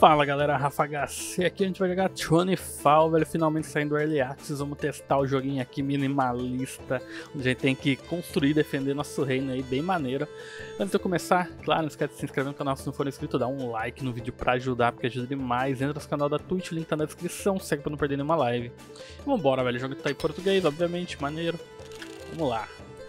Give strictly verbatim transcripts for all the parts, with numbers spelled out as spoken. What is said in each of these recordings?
Fala galera, Rafa H C aqui, a gente vai jogar vinte Fall, velho, finalmente saindo do Early Access. Vamos testar o joguinho aqui minimalista, onde a gente tem que construir e defender nosso reino aí, bem maneiro. Antes de eu começar, claro, não esquece de se inscrever no canal se não for inscrito, dá um like no vídeo pra ajudar, porque ajuda demais. Entra no canal da Twitch, o link tá na descrição, segue pra não perder nenhuma live. E vambora, velho, o jogo tá em português, obviamente, maneiro. Vamos lá.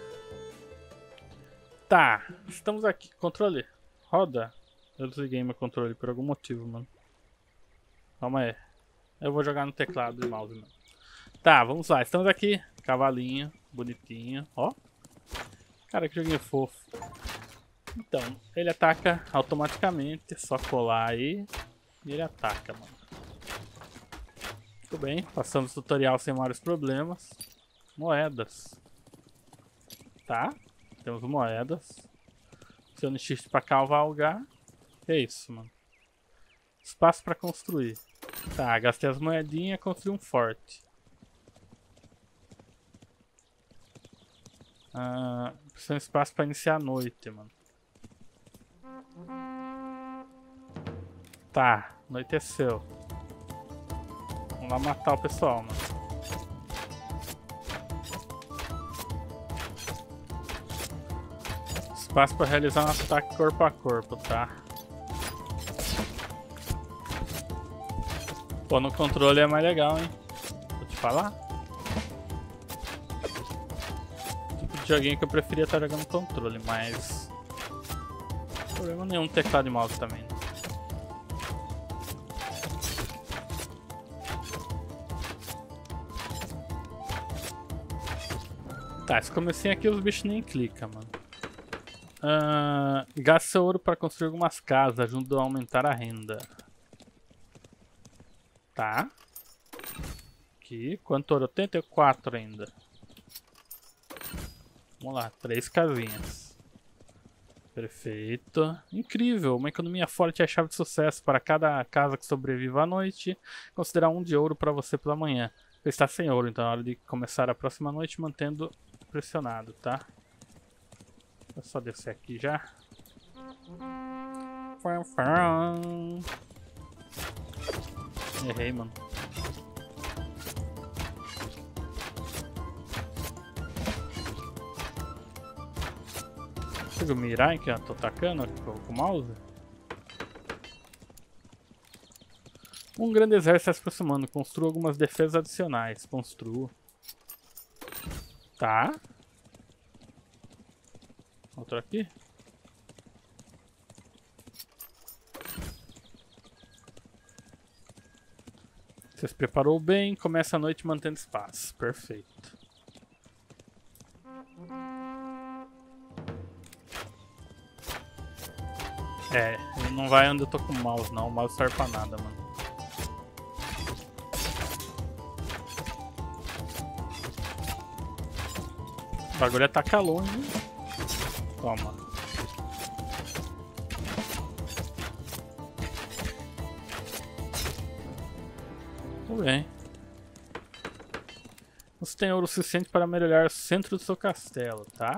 Tá, estamos aqui, controle, roda. Eu desliguei meu controle por algum motivo, mano. Calma aí. Eu vou jogar no teclado e mouse, mano. Tá, vamos lá. Estamos aqui. Cavalinho, bonitinho. Ó. Cara, que joguinho fofo. Então, ele ataca automaticamente. É só colar aí. E ele ataca, mano. Tudo bem. Passamos o tutorial sem maiores problemas. Moedas. Tá. Temos moedas. Acione Shift pra cavalgar. Que é isso, mano? Espaço pra construir. Tá, gastei as moedinhas e construí um forte. Ah, precisa de um espaço pra iniciar a noite, mano. Tá, anoiteceu. Vamos lá matar o pessoal, mano. Espaço pra realizar um ataque corpo a corpo, tá? Pô, no controle é mais legal, hein? Vou te falar. Tipo de joguinho que eu preferia estar jogando no controle, mas... problema nenhum, teclado e mouse também. Né? Tá, esse comecinho aqui os bichos nem clicam, mano. Uh, Gaste ouro para construir algumas casas, ajuda a aumentar a renda. Tá. Aqui, quanto ouro eu tenho? Tenho quatro ainda. Vamos lá, três casinhas. Perfeito. Incrível, uma economia forte é a chave de sucesso. Para cada casa que sobreviva à noite, considerar um de ouro para você pela manhã. Você está sem ouro, então é hora de começar a próxima noite mantendo pressionado, tá? Vou só descer aqui já. Errei, mano. Consigo mirar em que eu tô atacando aqui com o mouse? Um grande exército está se aproximando. Construa algumas defesas adicionais. Construa. Tá. Outro aqui. Você se preparou bem, começa a noite mantendo espaço. Perfeito. É, ele não vai onde eu tô com o mouse não, o mouse serve pra nada, mano. O bagulho ataca longe. Toma. Tudo bem. Você tem ouro suficiente para melhorar o centro do seu castelo, tá?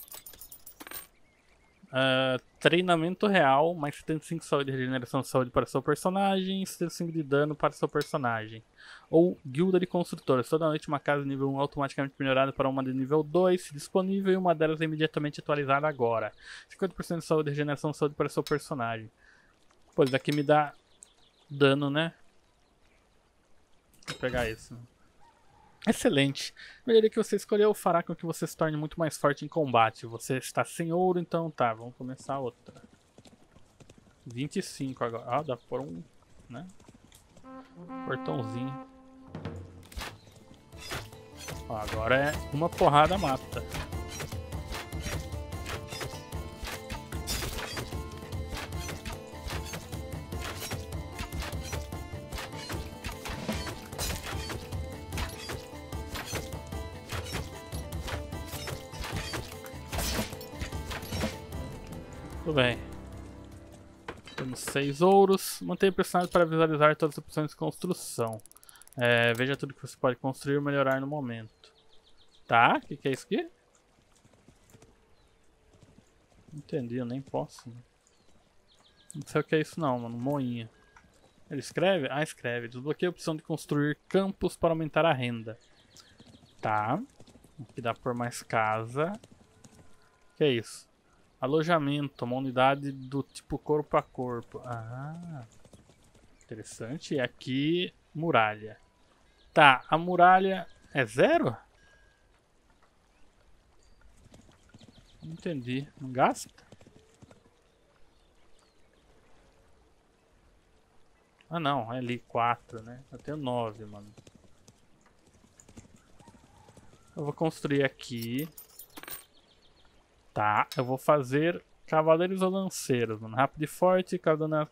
Uh, treinamento real, mais setenta e cinco de saúde e regeneração de saúde para seu personagem, setenta e cinco de dano para seu personagem. Ou guilda de construtores. Toda noite uma casa de nível um automaticamente melhorada para uma de nível dois, disponível, e uma delas é imediatamente atualizada agora. cinquenta por cento de saúde e regeneração de saúde para seu personagem. Pô, isso daqui me dá dano, né? Vou pegar isso. Excelente. A melhoria que você escolheu fará com que você se torne muito mais forte em combate. Você está sem ouro, então tá, vamos começar outra. vinte e cinco agora. Ah, dá por um, né? Portãozinho. Ó, agora é uma porrada mata. Tudo bem. Temos seis ouros. Mantenha pressionado para visualizar todas as opções de construção. É, veja tudo que você pode construir ou melhorar no momento. Tá, o que, que é isso aqui? Não entendi, eu nem posso. Não sei o que é isso não, mano. Moinha. Ele escreve? Ah, escreve. Desbloqueia a opção de construir campos para aumentar a renda. Tá. Aqui dá por mais casa. Que é isso? Alojamento, uma unidade do tipo corpo a corpo. Ah, interessante. E aqui, muralha. Tá, a muralha é zero? Não entendi. Não gasta? Ah não, é ali quatro, né? Eu tenho nove, mano. Eu vou construir aqui. Tá, eu vou fazer cavaleiros ou lanceiros, mano. Rápido e forte, cada...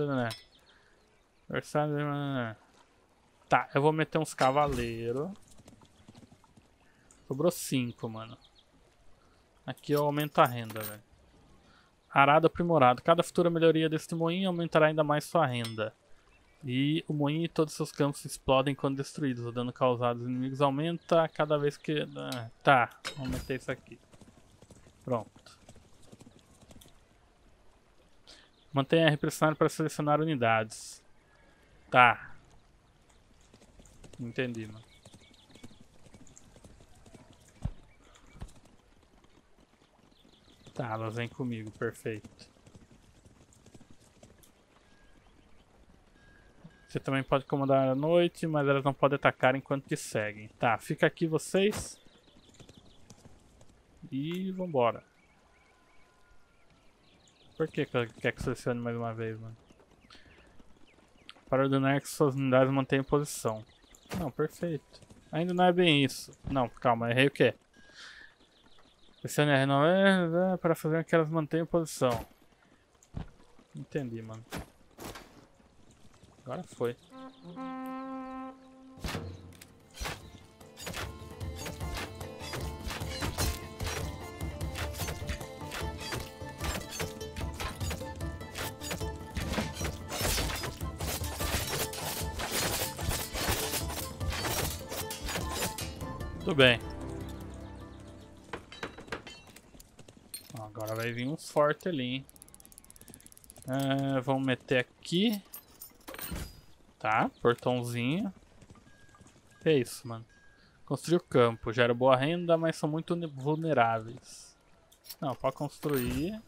Tá, eu vou meter uns cavaleiros. Sobrou cinco, mano. Aqui eu aumento a renda, velho. Arado aprimorado. Cada futura melhoria deste moinho aumentará ainda mais sua renda. E o moinho e todos os seus campos explodem quando destruídos. O dano causado aos inimigos aumenta cada vez que... Ah, tá, vou meter isso aqui. Pronto. Mantenha R pressionado para selecionar unidades. Tá. Entendi, mano. Tá, elas vêm comigo, perfeito. Você também pode comandar à noite, mas elas não podem atacar enquanto te seguem. Tá, fica aqui vocês. E vambora. Por que quer que selecione mais uma vez, mano? Para ordenar que suas unidades mantenham posição. Não, perfeito. Ainda não é bem isso. Não, calma, errei o quê? Pressione R nove para fazer com que elas mantenham posição. Entendi, mano. Agora foi. Tudo bem. Agora vai vir uns fortes ali, hein? Uh, vamos meter aqui. Tá, portãozinho. Que é isso, mano? Construir o campo. Gera boa renda, mas são muito vulneráveis. Não, pode construir.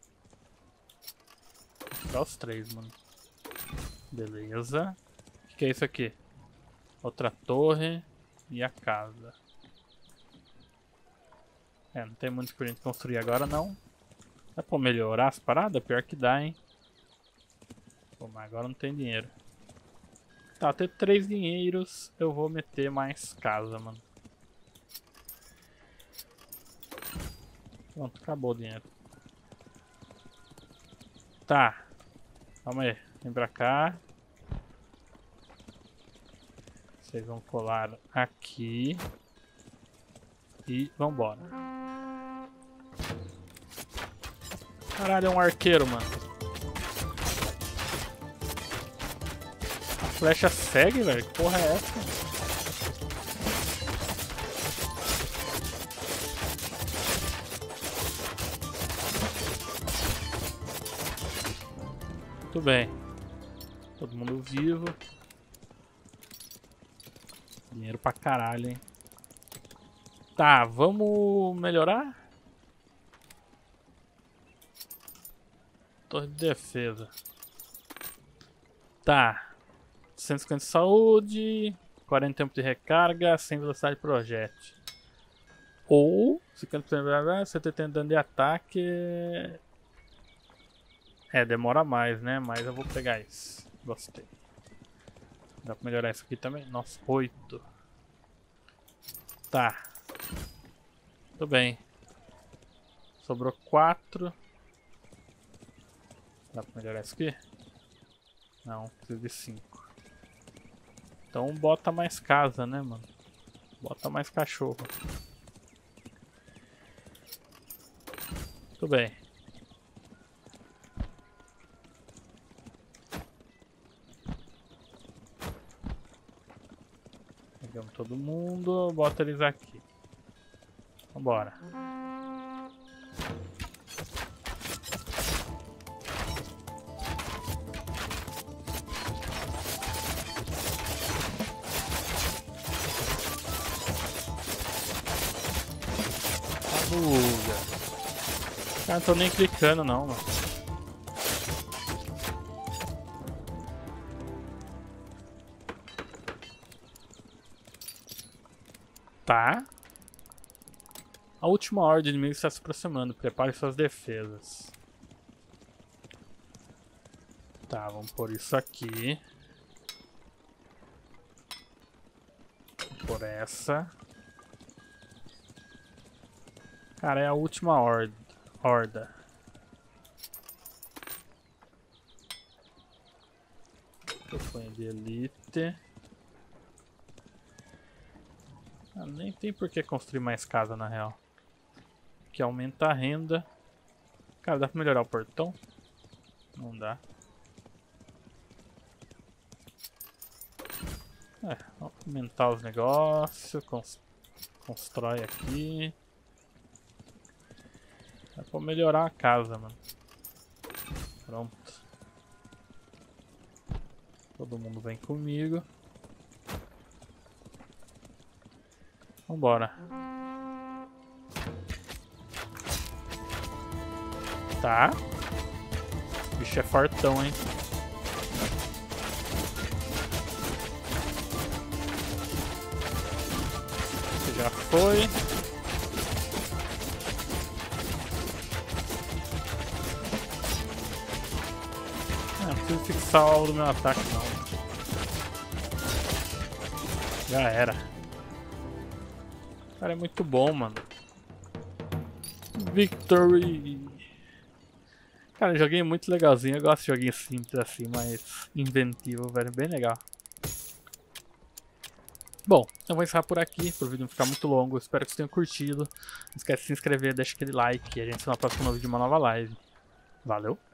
Dá os três, mano. Beleza. O que, que é isso aqui? Outra torre e a casa. É, não tem muito pra gente construir agora, não. Dá pra melhorar as paradas? Pior que dá, hein? Pô, mas agora não tem dinheiro. Tá, ter três dinheiros, eu vou meter mais casa, mano. Pronto, acabou o dinheiro. Tá. Calma aí, vem pra cá. Vocês vão colar aqui. E vambora. Caralho, é um arqueiro, mano. A flecha segue, velho? Que porra é essa? Muito bem. Todo mundo vivo. Dinheiro pra caralho, hein? Tá, vamos melhorar? Torre de defesa. Tá. cento e cinquenta de saúde. quarenta tempo de recarga. cem velocidade de projétil. Ou cinquenta por cento de setenta de dano de ataque. É, demora mais, né? Mas eu vou pegar isso. Gostei. Dá pra melhorar isso aqui também? Nossa, oito. Tá. Tudo bem. Sobrou quatro. Dá pra melhorar isso aqui? Não, preciso de cinco. Então bota mais casa, né, mano? Bota mais cachorro. Tudo bem. Pegamos todo mundo, bota eles aqui. Vambora. Buga. Cara, não tô nem clicando não, mano. Tá. A última hora de inimigos está se aproximando. Prepare suas defesas. Tá, vamos pôr isso aqui. Vou pôr essa. Cara, é a última horda. horda. Campanha de elite. Ah, nem tem por que construir mais casa na real. Que aumenta a renda. Cara, dá pra melhorar o portão? Não dá. É, aumentar os negócios. Cons constrói aqui. Dá pra melhorar a casa, mano. Pronto. Todo mundo vem comigo. Vambora. Tá. O bicho é fortão, hein? Esse já foi. Não preciso fixar o alvo do meu ataque, não. Já era. Cara, é muito bom, mano. Victory! Cara, joguinho muito legalzinho. Eu gosto de joguinho simples assim, mas inventivo, velho. Bem legal. Bom, eu vou encerrar por aqui, pro vídeo não ficar muito longo. Espero que vocês tenham curtido. Não esquece de se inscrever, deixa aquele like. E a gente se vê na próxima vídeo de uma nova live. Valeu!